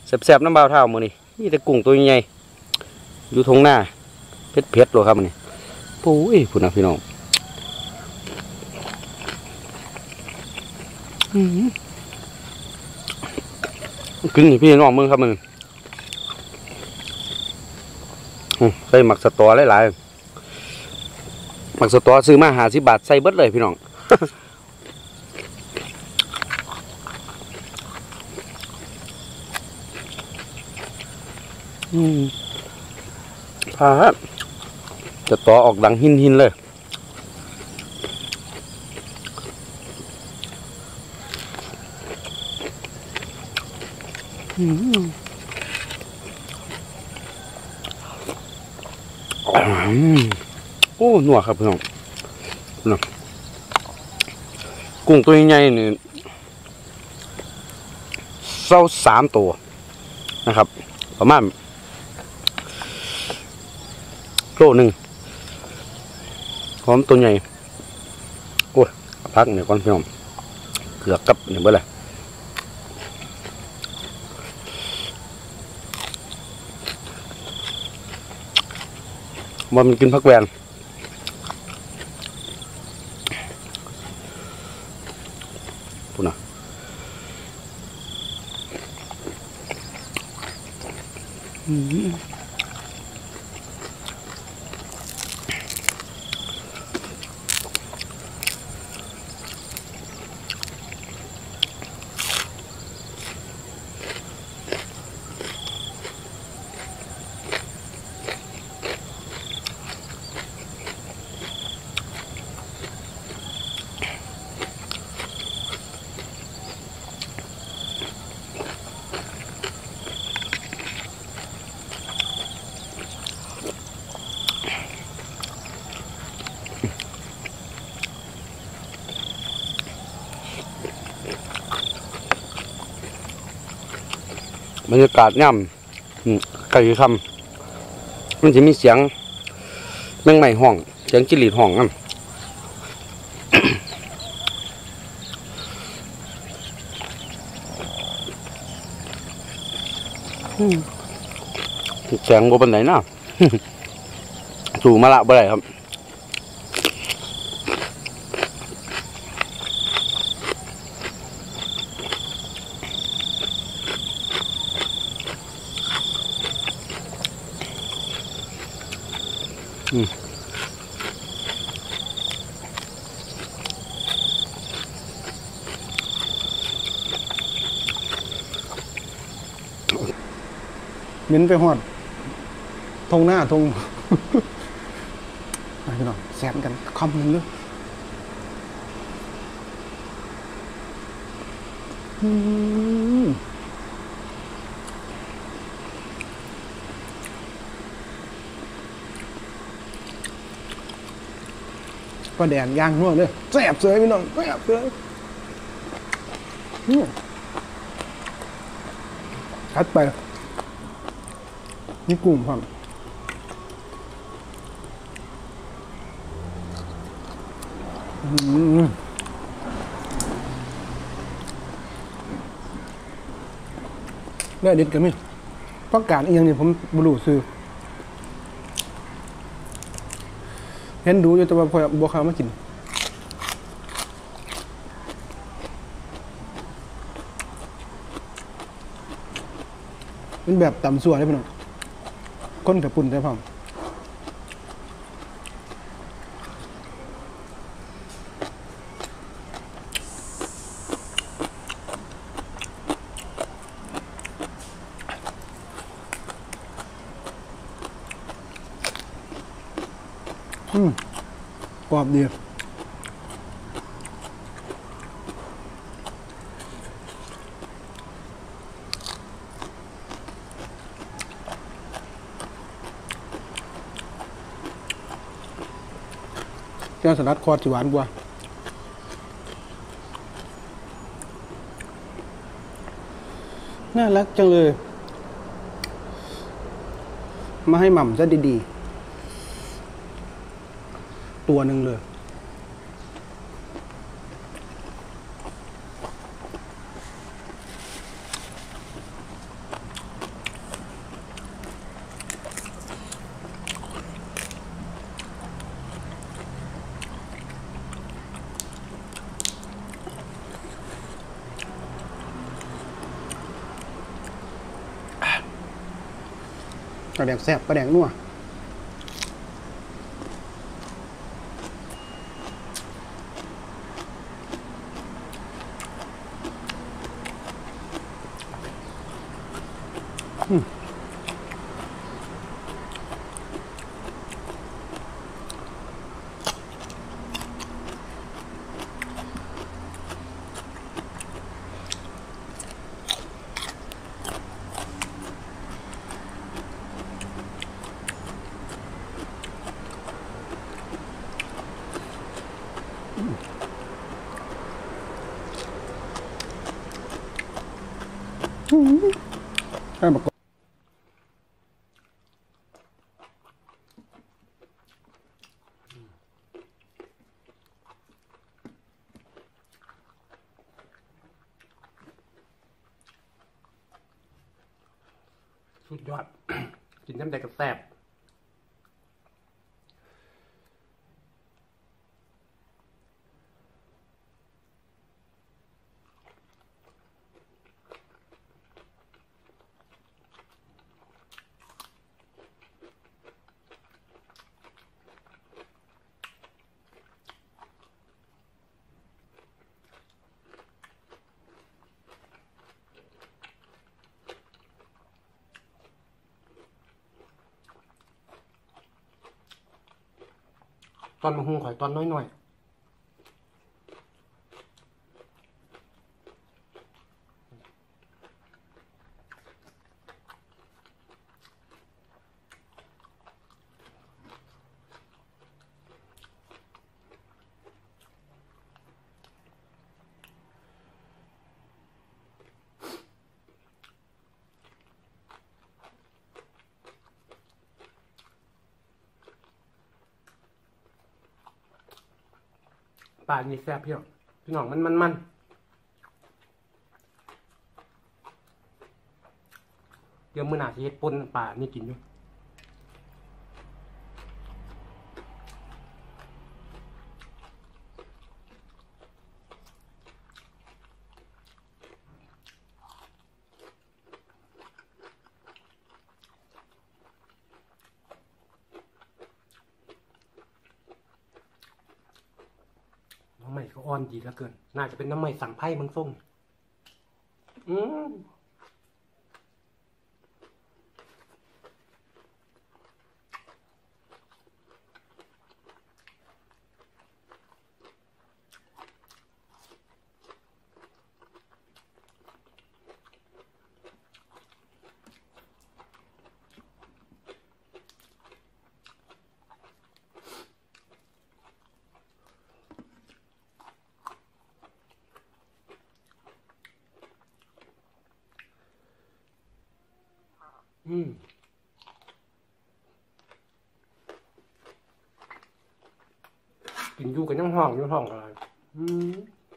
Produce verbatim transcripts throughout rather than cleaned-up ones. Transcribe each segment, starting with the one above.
แซ่บๆน้ำเบาเท่ามือนี่นี่แต่กุ้งตัวใหญ่อยู่ทงหน้าเผ็ดเผ็ดเลยครับมือนี่ปุ้ยพูดนะพี่น้องกินนี่พี่น้องมึงครับมึงใส่หมักสตอหลายๆหมักสตอซื้อมาหาสิบบาทใส่เบิดเลยพี่น้องพาจะต่อออกดังหินหินเลยโอ้หนัวครับพี่น้องกุ้งตัวใหญ่ๆนี่เศร้าสามตัวนะครับประมาณโลหนึ่งพร้อมตัวใหญ่โอ้ยพักเนี่ยก่อนพี่น้องเกือบกับเนี่ยเบ้อเลยมันกินพักแวนพูดนะอืมบรรยากาศย่ำไก่คำมันจะมีเสียงแมงไหม้ห้องเสียงจิหลีดห้องนั่นแสงโบเป็นไหนนะสู่มาละบ่ได้ครับอืมเหม็นไปหอดทงหน้าทงพี่น้องแซมกันคอมนึงด้วยปลาแดงย่างนัวเลยแซ่บเลยพี่น้องแซ่บเลยคัดไปนี่กุ้งครับเนี่ยเด็ดกันมั้ยต้องการอีกอย่างนี้ผมบลูซื้อเห็นดูอยู่แต่ว่าพอบัวขาวมากินเป็นแบบตำสั่วได้พี่น้องก้นกับปุ่นได้พ่ออืมกรอบดีแก้วสลัดคอร์ดหวานบัวน่ารักจังเลยมาให้หม่ำซะดีๆตัวหนึ่งเลยปลาแดกแซ่บปลาแดกนัวอืมได้มากสุดยอด กินน้ำแดงกระแซ่บตอนมาหุงข่อยตอนน้อยๆปลานี่แซ่บพี่น้องพี่น้องมันมันมันเดี๋ยวมื้อหน้าสิเฮ็ดป่นปลานี่กินอยู่น้ำใหม่ก็อ่อนดีเหลือเกินน่าจะเป็นน้ำใหม่สั่งไพ่มังส่งอืมอืมกินอยู่กันยังห้องอยู่ห้องอะไรอืม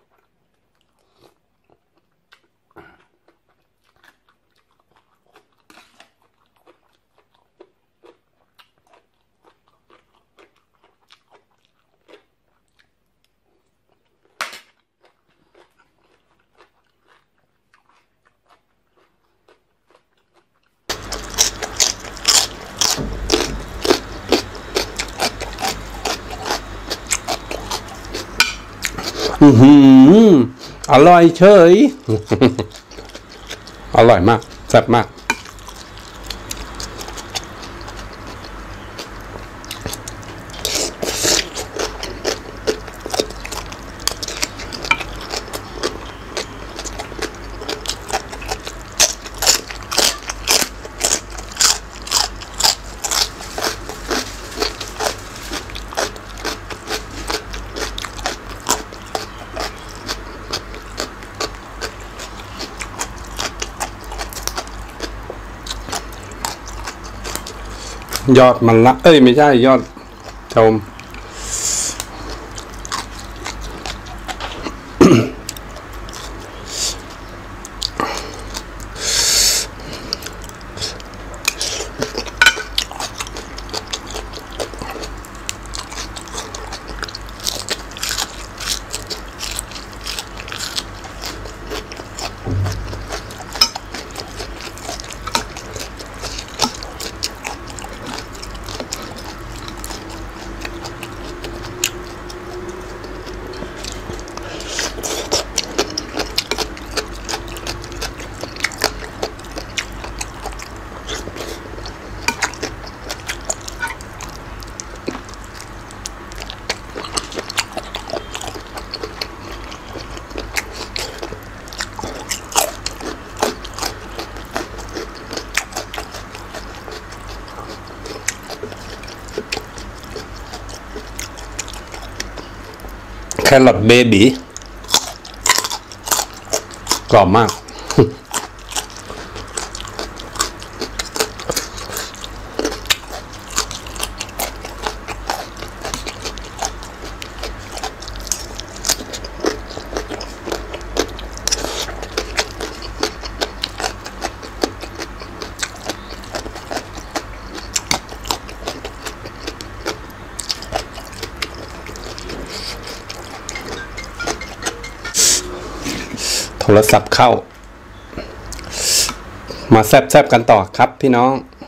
อือหืออร่อยเฉย อร่อยมากแซ่บมากยอดมันละเอ้ยไม่ใช่ยอดชม อแครอทเบบี้กรอบมากโทรศัพท์เข้ามาแซบๆกันต่อครับพี่น้อง